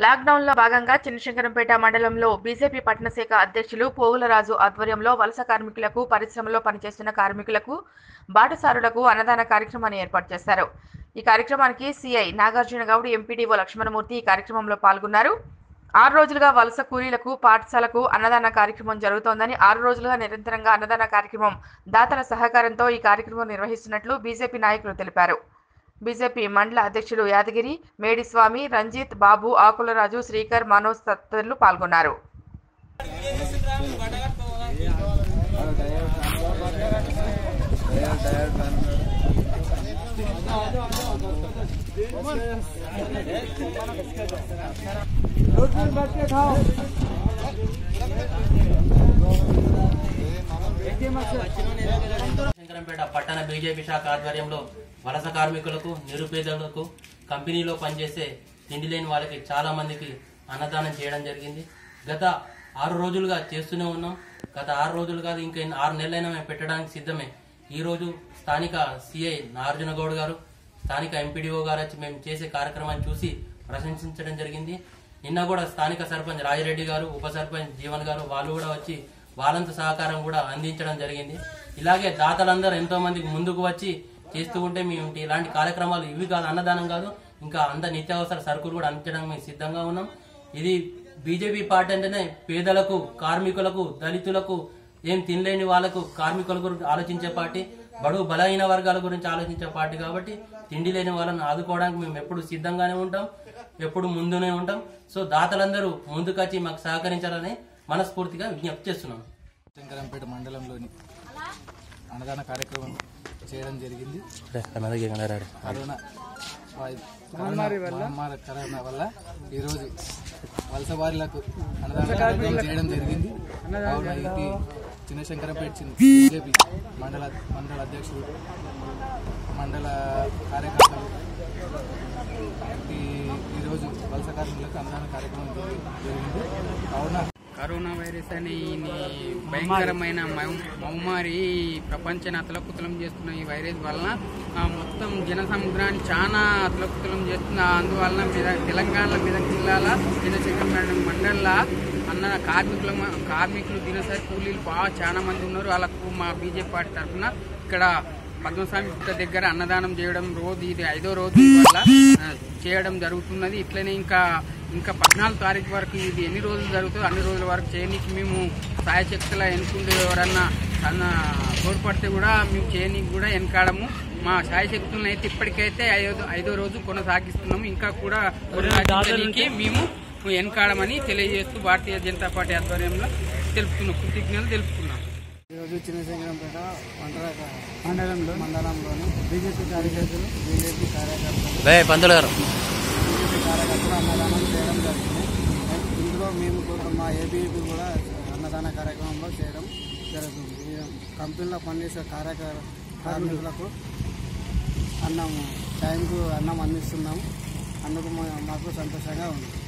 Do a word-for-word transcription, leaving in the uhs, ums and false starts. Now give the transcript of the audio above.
Lockdown లో భాగంగా చిన్నశంకరంపేట మండలంలో బీజేపీ పట్టణ శాఖ అధ్యక్షులు పోగులరాజు ఆధ్వర్యంలో వలస కార్మికులకు, పరిశ్రమలో పనిచేస్తున్న కార్మికులకు, బాటసారులకు అన్నదాన కార్యక్రమాన్ని ఏర్పాటు చేశారు. ఈ కార్యక్రమానికి సిఐ నాగార్జున గౌడ్, ఎంపీడీఓ లక్ష్మణమూర్తి ఈ కార్యక్రమంలో పాల్గొన్నారు. ఆరు రోజులుగా వలస కూలీలకు, పాఠశాలకు అన్నదాన కార్యక్రమం జరుగుతోందని, ఆరు రోజులుగా నిరంతరంగా అన్నదాన కార్యక్రమం దాతల సహకారంతో ఈ కార్యక్రమం నిర్వహిస్తున్నట్లు బీజేపీ నాయకులు తెలిపారు. బీజేపీ మండల అధ్యక్షులు యాదగిరి, మేడిస్వామి, రంజిత్, బాబు, ఆకులరాజు, శ్రీకర్, మనోజ్ తదితరులు పాల్గొన్నారు. శంకరంపేట పట్టణ బీజేపీ శాఖ ఆధ్వర్యంలో వలస కార్మికులకు, నిరుపేదలకు, కంపెనీలో పనిచేసే తిండి లేని వాళ్ళకి చాలా మందికి అన్నదానం చేయడం జరిగింది. గత ఆరు రోజులుగా చేస్తూనే ఉన్నాం. గత ఆరు రోజులు కాదు, ఇంకా ఆరు నెలలైనా మేము పెట్టడానికి సిద్ధమే. ఈ రోజు స్థానిక సిఐ నాగార్జున గౌడ్ గారు, స్థానిక ఎంపీడీఓ గారు వచ్చి మేము చేసే కార్యక్రమాన్ని చూసి ప్రశంసించడం జరిగింది. నిన్న కూడా స్థానిక సర్పంచ్ రాజిరెడ్డి గారు, ఉప సర్పంచ్ జీవన్ గారు వాళ్ళు కూడా వచ్చి వాళ్ళంత సహకారం కూడా అందించడం జరిగింది. ఇలాగే దాతలందరూ ఎంతో మందికి ముందుకు వచ్చి చేస్తూ ఉంటే మేము ఇలాంటి కార్యక్రమాలు ఇవి కాదు, అన్నదానం కాదు, ఇంకా అంద నిత్యావసర సరుకులు కూడా అందించడానికి మేము సిద్ధంగా ఉన్నాం. ఇది బీజేపీ పార్టీ అంటేనే పేదలకు, కార్మికులకు, దళితులకు, ఏం తినలేని వాళ్ళకు, కార్మికుల గురించి ఆలోచించే పార్టీ, బడుగు బలహీన వర్గాల గురించి ఆలోచించే పార్టీ. కాబట్టి తిండి లేని వాళ్ళని ఆదుకోవడానికి మేము ఎప్పుడు సిద్ధంగానే ఉంటాం, ఎప్పుడు ముందునే ఉంటాం. సో దాతలందరూ ముందుకొచ్చి మాకు సహకరించాలని మనస్ఫూర్తిగా విజ్ఞప్తి చేస్తున్నాం. శంకరంపేట మండలంలోని అన్నదాన కార్యక్రమం చేయడం జరిగింది. కరోనా మహమ్మారి కరోనా వల్ల ఈరోజు వలస వారులకు అన్నదాన కార్యక్రమం చేయడం జరిగింది. కావున ఇది చిన్నశంకరంపేట బీజేపీ మండల మండల అధ్యక్షుడు, మండల కార్యకర్తలు ఈరోజు వలస కార్మికులకు అన్నదాన కార్యక్రమం జరిగింది. కావున కరోనా వైరస్ అనే భయంకరమైన మహమ్మారి ప్రపంచాన్ని అతలకుతలం చేస్తున్న ఈ వైరస్ వలన మొత్తం జన సముద్రాన్ని చాలా అతలకుతలం చేస్తుంది. అందువలన తెలంగాణ మెదక్ జిల్లాల చిన్నశంకరంపేట మండల అన్న కార్మికుల కార్మికులు దినసరి కూలీలు బాగా చాలా మంది ఉన్నారు. వాళ్ళకు మా బీజేపీ పార్టీ తరఫున ఇక్కడ పద్మస్వామి గుట్ట దగ్గర అన్నదానం చేయడం రోజు ఇది ఐదో రోజు వల్ల చేయడం జరుగుతున్నది. ఇట్లనే ఇంకా ఇంకా పద్నాలుగు తారీఖు వరకు ఇది ఎన్ని రోజులు జరుగుతుందో అన్ని రోజుల వరకు చేయనీకి మేము సాయశక్తుల ఎన్నుకుంటే ఎవరన్నా అన్న తోడ్పడితే కూడా మేము చేయనీకి కూడా వెనకాడము. మా సాయశక్తులను అయితే ఇప్పటికైతే ఐదో ఐదో రోజు కొనసాగిస్తున్నాము. ఇంకా కూడా కొనసాగించడానికి మేము వెనకాడమని తెలియజేస్తూ భారతీయ జనతా పార్టీ ఆధ్వర్యంలో తెలుపుతున్నాం, కృతజ్ఞతలు తెలుపుతున్నాం. ఈరోజు చిన్నశంకరంపేట మండల మండలంలో మండలంలోని బీజేపీ కార్యకర్తలు బీజేపీ కార్యకర్తలు బీజేపీ కార్యకర్తలు అన్నదానం చేయడం జరుగుతుంది. ఇందులో మేము కూడా మా ఏబీపీ కూడా అన్నదాన కార్యక్రమంలో చేయడం జరుగుతుంది. కంపెనీలో పనిచేసే కార్యకర్ కార్మికులకు అన్నం టైంకు అన్నం అందిస్తున్నాము. అందుకు మాకు సంతోషంగా ఉంది.